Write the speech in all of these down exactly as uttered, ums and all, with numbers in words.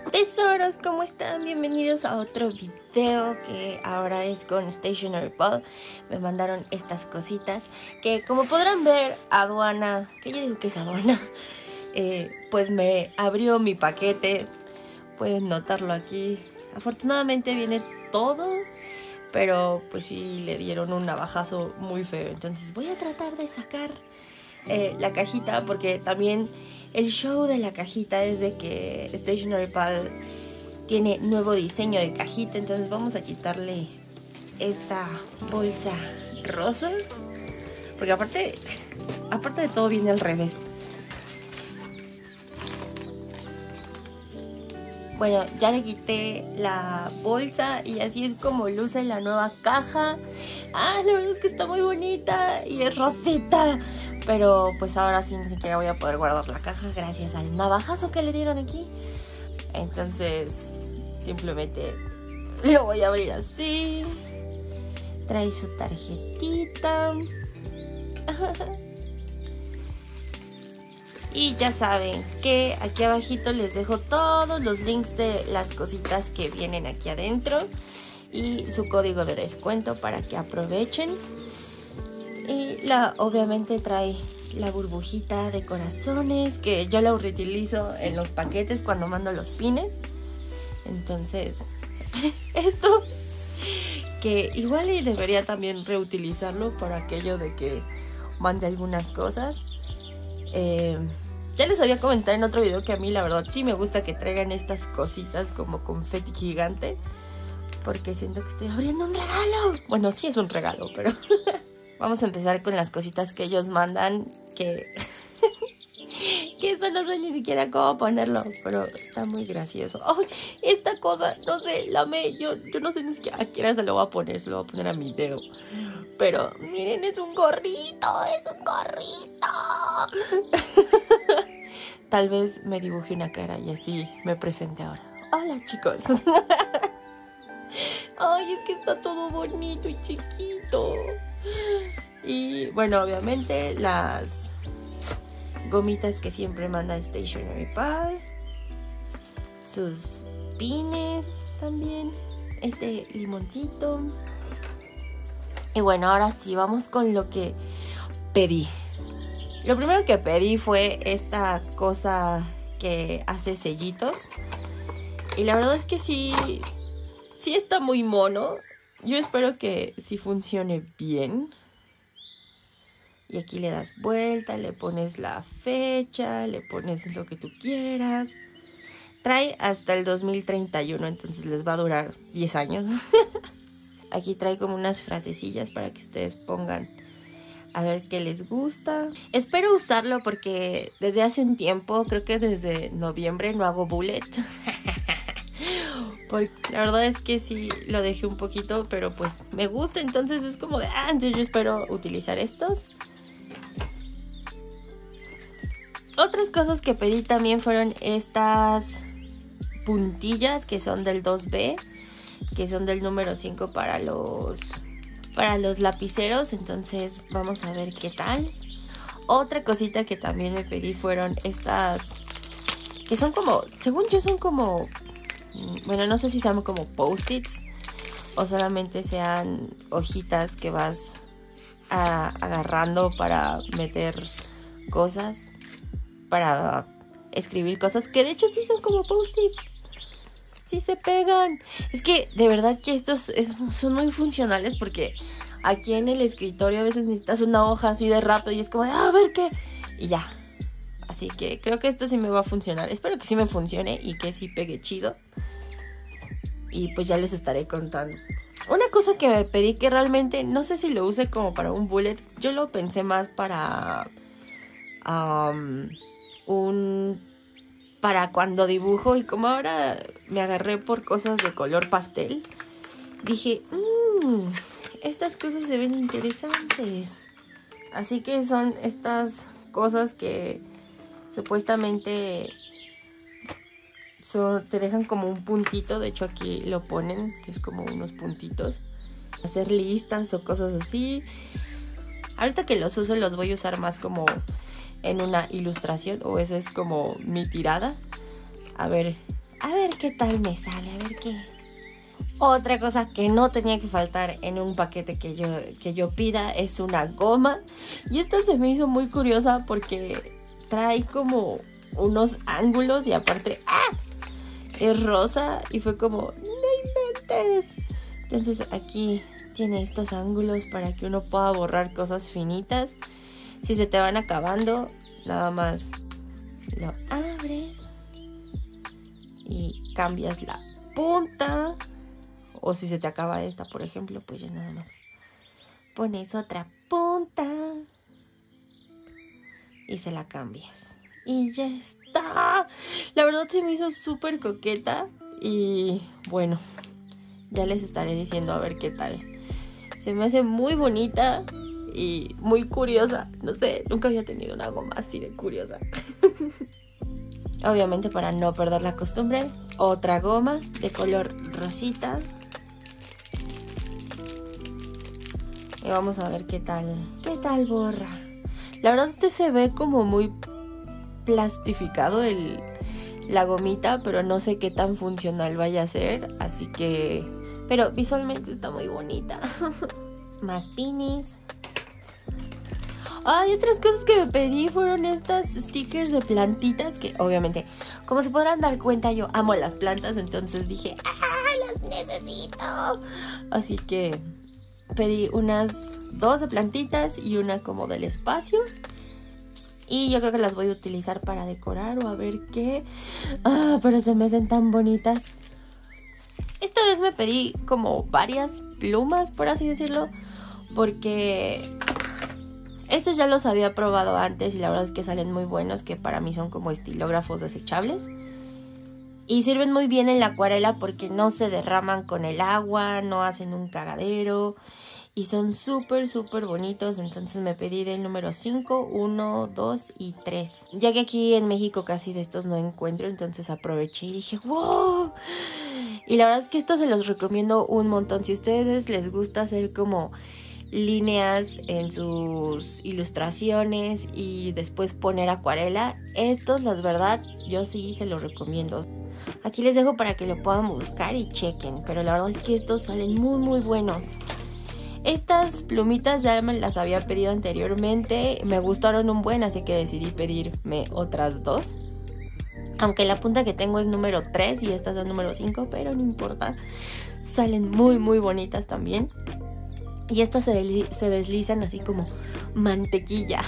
Tesoros, ¿cómo están? Bienvenidos a otro video que ahora es con Stationery Pal. Me mandaron estas cositas que, como podrán ver, aduana, que yo digo que es aduana, eh, pues me abrió mi paquete. Pueden notarlo aquí. Afortunadamente viene todo, pero pues sí le dieron un navajazo muy feo. Entonces voy a tratar de sacar eh, la cajita, porque también el show de la cajita es de que Stationery Pal tiene nuevo diseño de cajita. Entonces vamos a quitarle esta bolsa rosa, porque aparte, aparte de todo viene al revés. Bueno, ya le quité la bolsa y así es como luce la nueva caja. Ah, la verdad es que está muy bonita y es rosita. Pero pues ahora sí ni siquiera voy a poder guardar la caja gracias al navajazo que le dieron aquí. Entonces simplemente lo voy a abrir así. Trae su tarjetita. Y ya saben que aquí abajito les dejo todos los links de las cositas que vienen aquí adentro y su código de descuento para que aprovechen. Y la, obviamente trae la burbujita de corazones que yo la reutilizo en los paquetes cuando mando los pines. Entonces, esto que igual y debería también reutilizarlo para aquello de que mande algunas cosas. Eh, ya les había comentado en otro video que a mí la verdad sí me gusta que traigan estas cositas como confeti gigante, porque siento que estoy abriendo un regalo. Bueno, sí es un regalo, pero vamos a empezar con las cositas que ellos mandan, que que esto no sé ni siquiera cómo ponerlo, pero está muy gracioso. Oh, esta cosa, no sé, la amé. Yo, yo no sé ni siquiera a qué hora se lo voy a poner, se lo voy a poner a mi dedo. Pero miren, es un gorrito, es un gorrito. Tal vez me dibuje una cara y así me presente ahora. Hola, chicos. Ay, es que está todo bonito y chiquito. Y bueno, obviamente las gomitas que siempre manda Stationery Pal, sus pines también, este limoncito. Y bueno, ahora sí, vamos con lo que pedí. Lo primero que pedí fue esta cosa que hace sellitos. Y la verdad es que sí, sí está muy mono. Yo espero que sí funcione bien. Y aquí le das vuelta, le pones la fecha, le pones lo que tú quieras. Trae hasta el dos mil treinta y uno, entonces les va a durar diez años. Aquí trae como unas frasecillas para que ustedes pongan a ver qué les gusta. Espero usarlo porque desde hace un tiempo, creo que desde noviembre, no hago bullet. Porque la verdad es que sí lo dejé un poquito, pero pues me gusta, entonces es como de, ah, entonces yo espero utilizar estos. Otras cosas que pedí también fueron estas puntillas que son del dos B, que son del número cinco para los, para los lapiceros. Entonces vamos a ver qué tal. Otra cosita que también me pedí fueron estas, que son como, según yo son como, bueno, no sé si sean como post-its o solamente sean hojitas que vas a, agarrando para meter cosas, para escribir cosas, que de hecho sí son como post-its. Sí se pegan. Es que de verdad que estos es, son muy funcionales, porque aquí en el escritorio a veces necesitas una hoja así de rápido y es como de, ah, a ver qué, y ya. Así que creo que esto sí me va a funcionar. Espero que sí me funcione y que sí pegue chido. Y pues ya les estaré contando. Una cosa que me pedí que realmente no sé si lo use como para un bullet. Yo lo pensé más para um, un... para cuando dibujo, y como ahora me agarré por cosas de color pastel, dije, mmm, estas cosas se ven interesantes. Así que son estas cosas que supuestamente son, te dejan como un puntito. De hecho aquí lo ponen, que es como unos puntitos. Hacer listas o cosas así. Ahorita que los uso los voy a usar más como en una ilustración, o esa es como mi tirada. A ver a ver qué tal me sale, a ver qué. Otra cosa que no tenía que faltar en un paquete que yo, que yo pida es una goma. Y esta se me hizo muy curiosa porque trae como unos ángulos y aparte ¡ah! Es rosa y fue como ¡no inventes! Entonces aquí tiene estos ángulos para que uno pueda borrar cosas finitas. Si se te van acabando, nada más lo abres y cambias la punta. O si se te acaba esta, por ejemplo, pues ya nada más pones otra punta y se la cambias. Y ya está. La verdad se me hizo súper coqueta. Y bueno, ya les estaré diciendo a ver qué tal. Se me hace muy bonita y muy curiosa. No sé, nunca había tenido una goma así de curiosa. Obviamente, para no perder la costumbre, otra goma de color rosita. Y vamos a ver qué tal, qué tal borra. La verdad este se ve como muy plastificado el, la gomita, pero no sé qué tan funcional vaya a ser, así que... Pero visualmente está muy bonita. Más pinis. Ay, otras cosas que me pedí fueron estas stickers de plantitas que obviamente, como se podrán dar cuenta, yo amo las plantas, entonces dije, ¡ah, las necesito! Así que pedí unas dos de plantitas y una como del espacio. Y yo creo que las voy a utilizar para decorar o a ver qué. Ah, pero se me hacen tan bonitas. Esta vez me pedí como varias plumas, por así decirlo, porque estos ya los había probado antes y la verdad es que salen muy buenos, que para mí son como estilógrafos desechables. Y sirven muy bien en la acuarela porque no se derraman con el agua, no hacen un cagadero. Y son súper, súper bonitos. Entonces me pedí del número cinco, uno, dos y tres. Ya que aquí en México casi de estos no encuentro, entonces aproveché y dije ¡wow! Y la verdad es que estos se los recomiendo un montón. Si a ustedes les gusta hacer como líneas en sus ilustraciones y después poner acuarela, estos, la verdad, yo sí se los recomiendo. Aquí les dejo para que lo puedan buscar y chequen, pero la verdad es que estos salen muy muy buenos. Estas plumitas ya me las había pedido anteriormente, me gustaron un buen, así que decidí pedirme otras dos. Aunque la punta que tengo es número tres y estas son número cinco, pero no importa, salen muy muy bonitas también. Y estas se, desli- se deslizan así como mantequilla.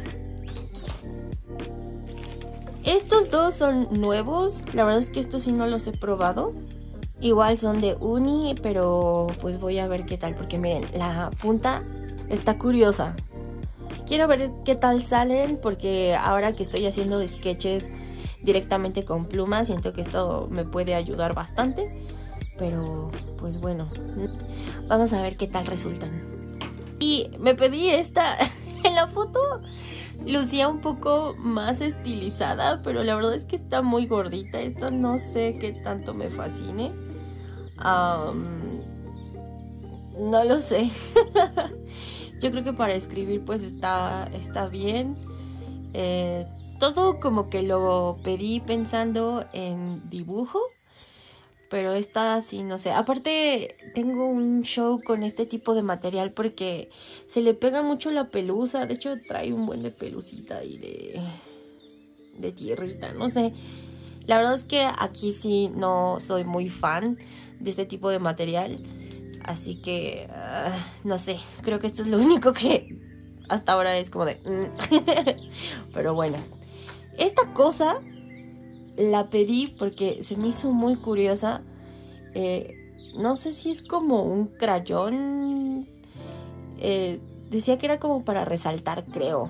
Estos dos son nuevos, la verdad es que estos sí no los he probado. Igual son de uni, pero pues voy a ver qué tal, porque miren, la punta está curiosa. Quiero ver qué tal salen, porque ahora que estoy haciendo sketches directamente con plumas, siento que esto me puede ayudar bastante. Pero pues bueno, vamos a ver qué tal resultan. Y me pedí esta, en la foto lucía un poco más estilizada, pero la verdad es que está muy gordita. Esta no sé qué tanto me fascine. Um, no lo sé. Yo creo que para escribir pues está, está bien. Eh, todo como que lo pedí pensando en dibujo, pero esta sí, no sé. Aparte tengo un show con este tipo de material porque se le pega mucho la pelusa. De hecho trae un buen de pelucita y de, de tierrita, no sé. La verdad es que aquí sí no soy muy fan de este tipo de material. Así que, uh, no sé, creo que esto es lo único que hasta ahora es como de... Pero bueno, esta cosa la pedí porque se me hizo muy curiosa. Eh, no sé si es como un crayón. Eh, decía que era como para resaltar, creo.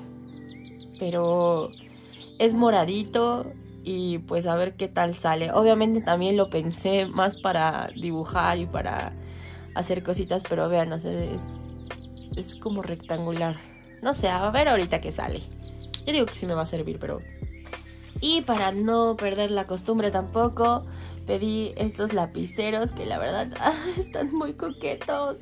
Pero es moradito y pues a ver qué tal sale. Obviamente también lo pensé más para dibujar y para hacer cositas, pero vean, no sé, es, es como rectangular. No sé, a ver ahorita qué sale. Yo digo que sí me va a servir, pero... Y para no perder la costumbre tampoco, pedí estos lapiceros que la verdad ah, están muy coquetos.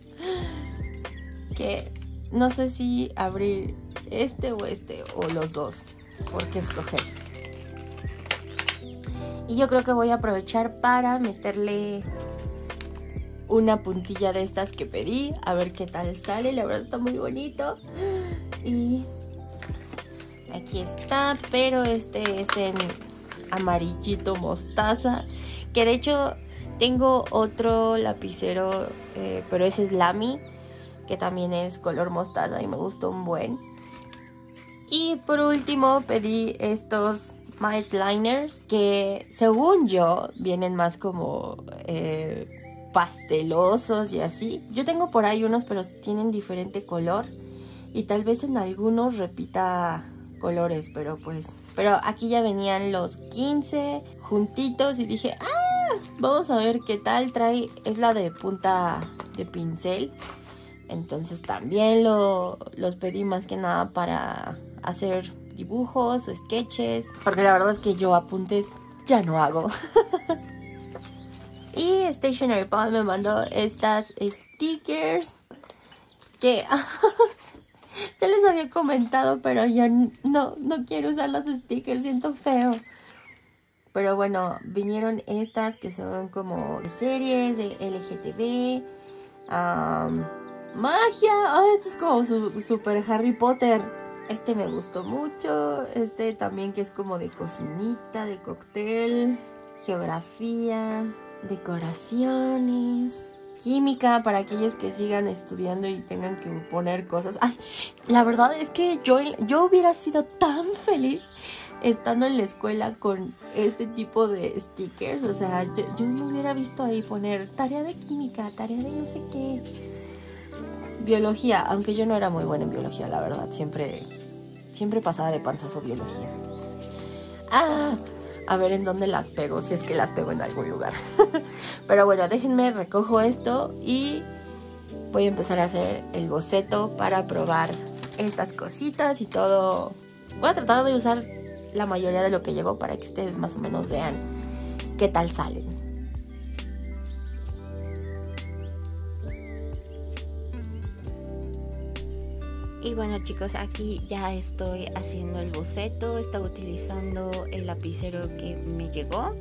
Que no sé si abrir este o este o los dos, por qué escoger. Y yo creo que voy a aprovechar para meterle una puntilla de estas que pedí, a ver qué tal sale. La verdad está muy bonito. Y aquí está, pero este es en amarillito mostaza, que de hecho tengo otro lapicero, eh, pero ese es Lamy, que también es color mostaza y me gustó un buen. Y por último pedí estos Mild Liners, que según yo vienen más como eh, pastelosos y así. Yo tengo por ahí unos, pero tienen diferente color y tal vez en algunos repita colores, pero pues... Pero aquí ya venían los quince juntitos y dije, ¡ah! Vamos a ver qué tal trae. Es la de punta de pincel. Entonces también lo, los pedí más que nada para hacer dibujos, sketches. Porque la verdad es que yo apuntes ya no hago. Y Stationery Pal me mandó estas stickers que... Ya les había comentado, pero yo no, no quiero usar los stickers, siento feo. Pero bueno, vinieron estas que son como de series, de L G T B, um, magia. Oh, esto es como su, super Harry Potter. Este me gustó mucho. Este también que es como de cocinita, de cóctel, geografía, decoraciones... Química para aquellos que sigan estudiando y tengan que poner cosas. Ay, la verdad es que yo, yo hubiera sido tan feliz estando en la escuela con este tipo de stickers. O sea, yo, yo me hubiera visto ahí poner tarea de química, tarea de no sé qué. Biología, aunque yo no era muy buena en biología, la verdad. Siempre, siempre pasaba de panzazo biología. Ah... A ver en dónde las pego, si es que las pego en algún lugar. Pero bueno, déjenme, recojo esto y voy a empezar a hacer el boceto para probar estas cositas y todo. Voy a tratar de usar la mayoría de lo que llegó para que ustedes más o menos vean qué tal salen. Y bueno chicos, aquí ya estoy haciendo el boceto. Estaba utilizando el lapicero que me llegó.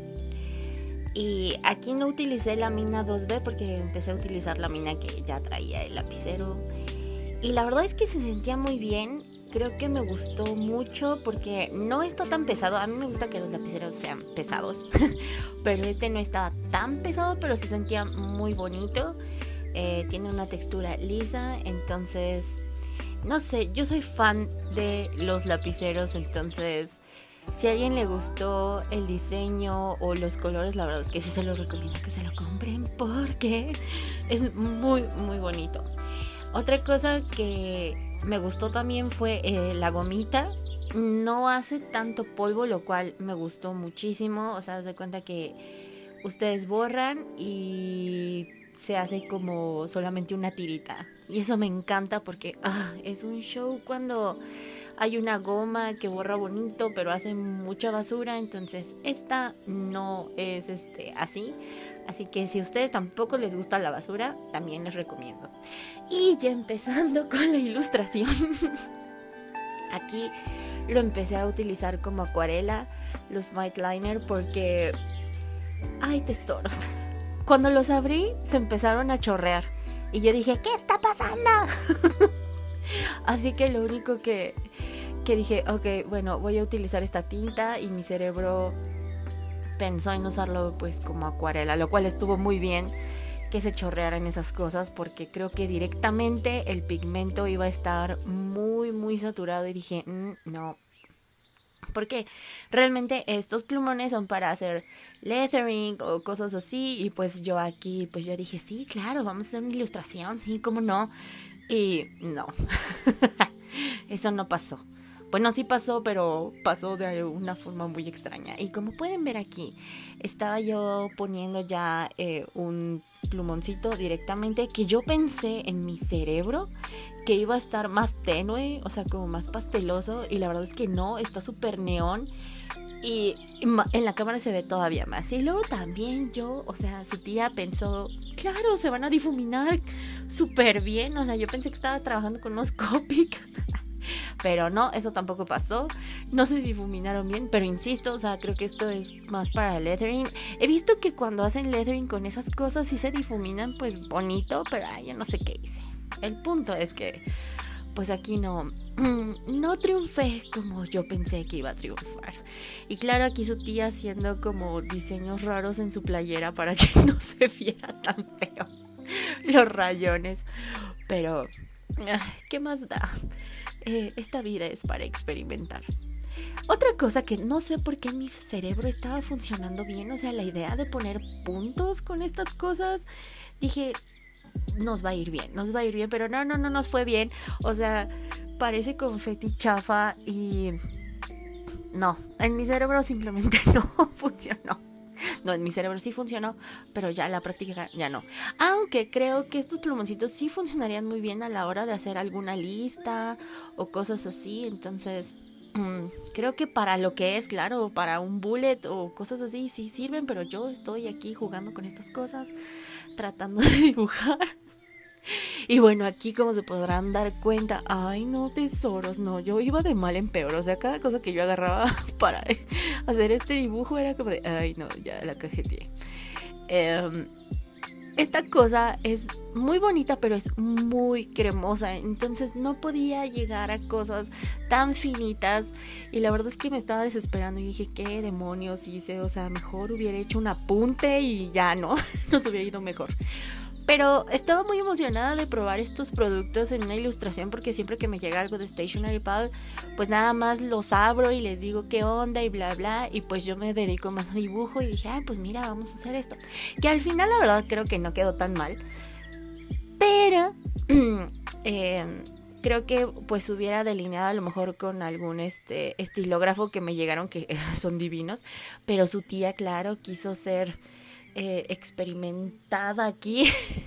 Y aquí no utilicé la mina dos B porque empecé a utilizar la mina que ya traía el lapicero. Y la verdad es que se sentía muy bien. Creo que me gustó mucho porque no está tan pesado. A mí me gusta que los lapiceros sean pesados. Pero este no estaba tan pesado, pero se sentía muy bonito. Eh, tiene una textura lisa, entonces... No sé, yo soy fan de los lapiceros, entonces si a alguien le gustó el diseño o los colores, la verdad es que sí se lo recomiendo que se lo compren porque es muy, muy bonito. Otra cosa que me gustó también fue eh, la gomita. No hace tanto polvo, lo cual me gustó muchísimo. O sea, haz de cuenta que ustedes borran y se hace como solamente una tirita. Y eso me encanta porque ah, es un show cuando hay una goma que borra bonito pero hace mucha basura. Entonces esta no es este así. Así que si a ustedes tampoco les gusta la basura, también les recomiendo. Y ya empezando con la ilustración. Aquí lo empecé a utilizar como acuarela, los White Liner, porque... ¡ay, tesoros! Cuando los abrí se empezaron a chorrear. Y yo dije, ¿qué está pasando? Así que lo único que, que dije, ok, bueno, voy a utilizar esta tinta. Y mi cerebro pensó en usarlo pues como acuarela, lo cual estuvo muy bien que se chorrearan esas cosas, porque creo que directamente el pigmento iba a estar muy, muy saturado. Y dije, mm, no. Porque realmente estos plumones son para hacer lettering o cosas así. Y pues yo aquí, pues yo dije, sí, claro, vamos a hacer una ilustración, sí, cómo no. Y no, eso no pasó. Bueno, sí pasó, pero pasó de una forma muy extraña. Y como pueden ver aquí, estaba yo poniendo ya eh, un plumoncito directamente que yo pensé en mi cerebro que iba a estar más tenue, o sea, como más pasteloso. Y la verdad es que no, está súper neón. Y en la cámara se ve todavía más. Y luego también yo, o sea, su tía pensó, claro, se van a difuminar súper bien. O sea, yo pensé que estaba trabajando con unos Copic. Pero no, eso tampoco pasó. No se difuminaron bien, pero insisto, o sea, creo que esto es más para lettering. He visto que cuando hacen lettering con esas cosas sí se difuminan pues bonito, pero ay, yo no sé qué hice. El punto es que pues aquí no, no triunfé como yo pensé que iba a triunfar. Y claro, aquí su tía haciendo como diseños raros en su playera para que no se viera tan feo los rayones. Pero, ¿qué más da? Eh, esta vida es para experimentar. Otra cosa que no sé por qué mi cerebro estaba funcionando bien, o sea, la idea de poner puntos con estas cosas, dije, nos va a ir bien, nos va a ir bien, pero no, no, no nos fue bien. O sea, parece confeti chafa y no, en mi cerebro simplemente no funcionó. No, en mi cerebro sí funcionó, pero ya la práctica ya no. Aunque creo que estos plumoncitos sí funcionarían muy bien a la hora de hacer alguna lista o cosas así. Entonces, mmm, creo que para lo que es, claro, para un bullet o cosas así, sí sirven. Pero yo estoy aquí jugando con estas cosas, tratando de dibujar. Y bueno, aquí como se podrán dar cuenta, ay no, tesoros, no, yo iba de mal en peor. O sea, cada cosa que yo agarraba para hacer este dibujo era como de, ay no, ya la cajeteé. eh, Esta cosa es muy bonita, pero es muy cremosa, entonces no podía llegar a cosas tan finitas. Y la verdad es que me estaba desesperando y dije, ¿qué demonios hice? O sea, mejor hubiera hecho un apunte y ya no, nos hubiera ido mejor. Pero estaba muy emocionada de probar estos productos en una ilustración, porque siempre que me llega algo de Stationery Pal, pues nada más los abro y les digo qué onda y bla bla, y pues yo me dedico más a dibujo y dije, ah, pues mira, vamos a hacer esto, que al final la verdad creo que no quedó tan mal, pero eh, creo que pues hubiera delineado a lo mejor con algún este estilógrafo que me llegaron, que son divinos, pero su tía, claro, quiso ser Eh, experimentada aquí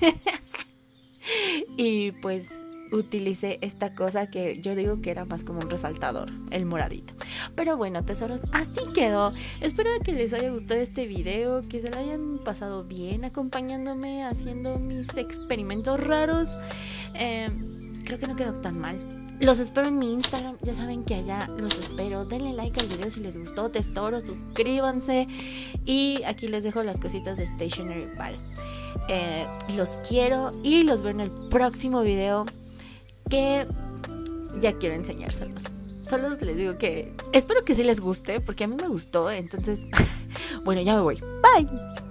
y pues utilicé esta cosa que yo digo que era más como un resaltador, el moradito. Pero bueno, tesoros, así quedó. Espero que les haya gustado este video, que se lo hayan pasado bien acompañándome haciendo mis experimentos raros. eh, creo que no quedó tan mal. Los espero en mi Instagram, ya saben que allá los espero. Denle like al video si les gustó, tesoros, suscríbanse. Y aquí les dejo las cositas de Stationery Pal. Eh, los quiero y los veo en el próximo video, que ya quiero enseñárselos. Solo les digo que espero que sí les guste, porque a mí me gustó. Entonces, bueno, ya me voy. Bye.